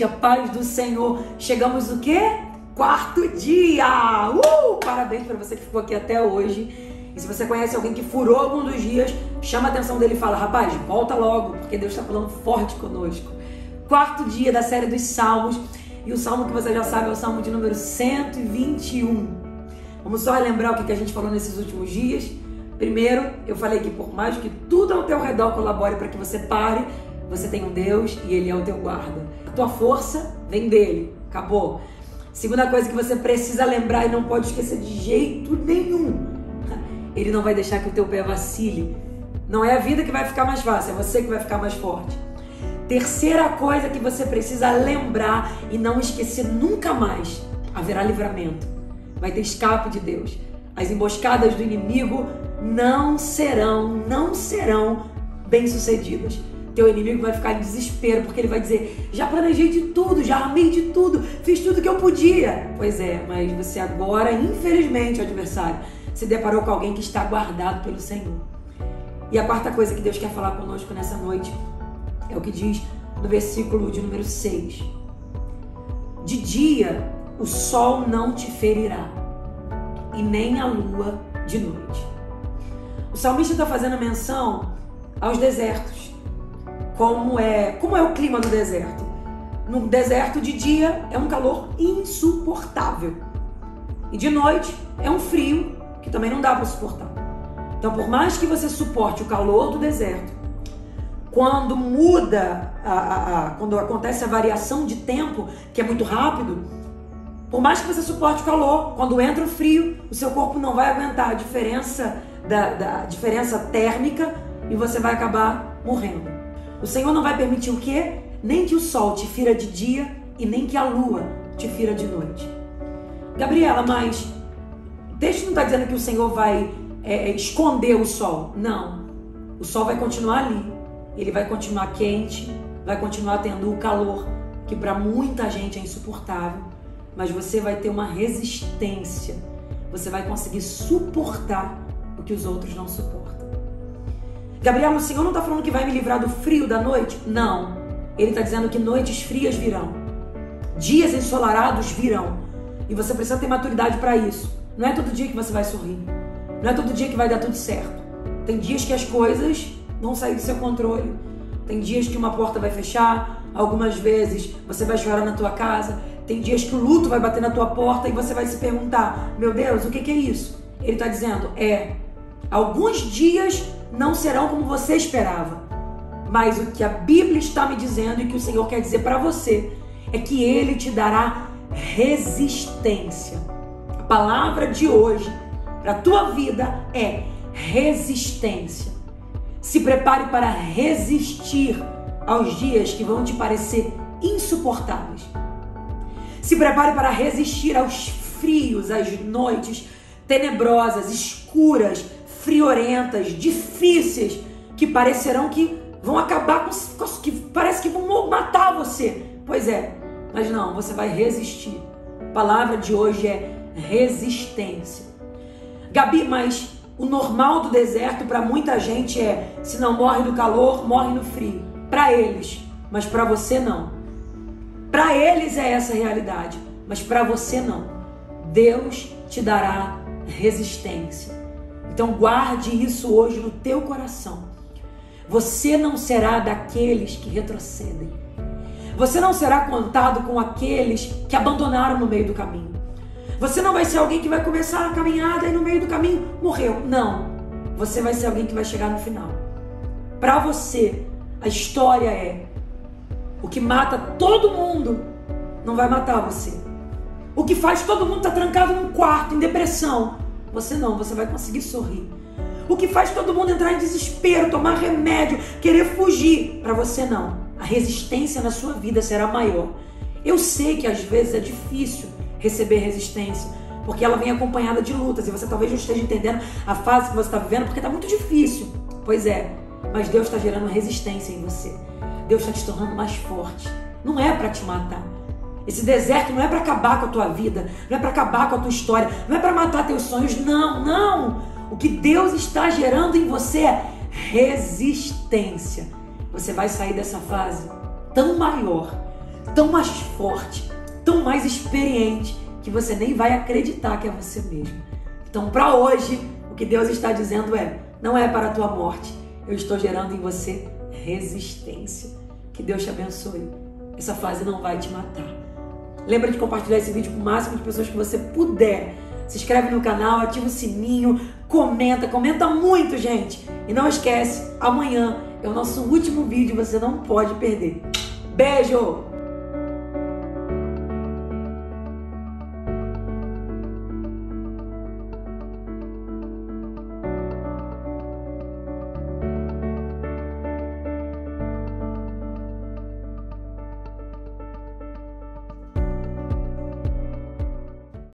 gente, a paz do Senhor. Chegamos o quê? Quarto dia! Parabéns para você que ficou aqui até hoje. E se você conhece alguém que furou algum dos dias, chama a atenção dele e fala: rapaz, volta logo, porque Deus está falando forte conosco. Quarto dia da série dos Salmos. E o salmo que você já sabe é o salmo de número 121. Vamos só relembrar o que a gente falou nesses últimos dias. Primeiro, eu falei que por mais que tudo ao teu redor colabore para que você pare, você tem um Deus e Ele é o teu guarda. A tua força vem dele. Acabou. Segunda coisa que você precisa lembrar e não pode esquecer de jeito nenhum: Ele não vai deixar que o teu pé vacile. Não é a vida que vai ficar mais fácil, é você que vai ficar mais forte. Terceira coisa que você precisa lembrar e não esquecer nunca mais: haverá livramento. Vai ter escape de Deus. As emboscadas do inimigo não serão bem-sucedidas. Teu inimigo vai ficar em desespero, porque ele vai dizer: já planejei de tudo, já armei de tudo, fiz tudo que eu podia. Pois é, mas você agora, infelizmente, adversário, se deparou com alguém que está guardado pelo Senhor. E a quarta coisa que Deus quer falar conosco nessa noite é o que diz no versículo de número 6. De dia o sol não te ferirá, e nem a lua de noite. O salmista está fazendo menção aos desertos. Como é o clima do deserto? No deserto, de dia é um calor insuportável. E de noite é um frio que também não dá para suportar. Então, por mais que você suporte o calor do deserto, quando muda, quando acontece a variação de tempo, que é muito rápido, por mais que você suporte o calor, quando entra o frio, o seu corpo não vai aguentar a diferença da diferença térmica e você vai acabar morrendo. O Senhor não vai permitir o quê? Nem que o sol te fira de dia e nem que a lua te fira de noite. Gabriela, mas o texto não está dizendo que o Senhor vai esconder o sol. Não. O sol vai continuar ali. Ele vai continuar quente, vai continuar tendo o calor, que para muita gente é insuportável. Mas você vai ter uma resistência. Você vai conseguir suportar o que os outros não suportam. Gabriela, o Senhor não está falando que vai me livrar do frio da noite? Não. Ele está dizendo que noites frias virão. Dias ensolarados virão. E você precisa ter maturidade para isso. Não é todo dia que você vai sorrir. Não é todo dia que vai dar tudo certo. Tem dias que as coisas vão sair do seu controle. Tem dias que uma porta vai fechar. Algumas vezes você vai chorar na tua casa. Tem dias que o luto vai bater na tua porta e você vai se perguntar: meu Deus, o que é isso? Ele está dizendo: alguns dias não serão como você esperava. Mas o que a Bíblia está me dizendo e que o Senhor quer dizer para você é que Ele te dará resistência. A palavra de hoje para a tua vida é resistência. Se prepare para resistir aos dias que vão te parecer insuportáveis. Se prepare para resistir aos frios, às noites tenebrosas, escuras, friorentas, difíceis, que parecerão que vão acabar que parece que vão matar você. Pois é, mas não, você vai resistir. A palavra de hoje é resistência. Gabi, mas o normal do deserto para muita gente se não morre do calor, morre no frio. Para eles, mas para você não. Para eles é essa a realidade, mas para você não. Deus te dará resistência. Então guarde isso hoje no teu coração. Você não será daqueles que retrocedem. Você não será contado com aqueles que abandonaram no meio do caminho. Você não vai ser alguém que vai começar a caminhada e no meio do caminho morreu. Não. Você vai ser alguém que vai chegar no final. Para você, a história o que mata todo mundo não vai matar você. O que faz todo mundo estar trancado num quarto, em depressão, você não, você vai conseguir sorrir. O que faz todo mundo entrar em desespero, tomar remédio, querer fugir, para você não. A resistência na sua vida será maior. Eu sei que às vezes é difícil receber resistência, porque ela vem acompanhada de lutas, e você talvez não esteja entendendo a fase que você está vivendo, porque está muito difícil. Pois é, mas Deus está gerando resistência em você. Deus está te tornando mais forte. Não é para te matar. Esse deserto não é para acabar com a tua vida, não é para acabar com a tua história, não é para matar teus sonhos, não. O que Deus está gerando em você é resistência. Você vai sair dessa fase tão maior, tão mais forte, tão mais experiente, que você nem vai acreditar que é você mesmo. Então, para hoje, o que Deus está dizendo é: não é para a tua morte, eu estou gerando em você resistência. Que Deus te abençoe. Essa fase não vai te matar. Lembra de compartilhar esse vídeo com o máximo de pessoas que você puder. Se inscreve no canal, ativa o sininho, comenta muito, gente. E não esquece, amanhã é o nosso último vídeo, você não pode perder. Beijo!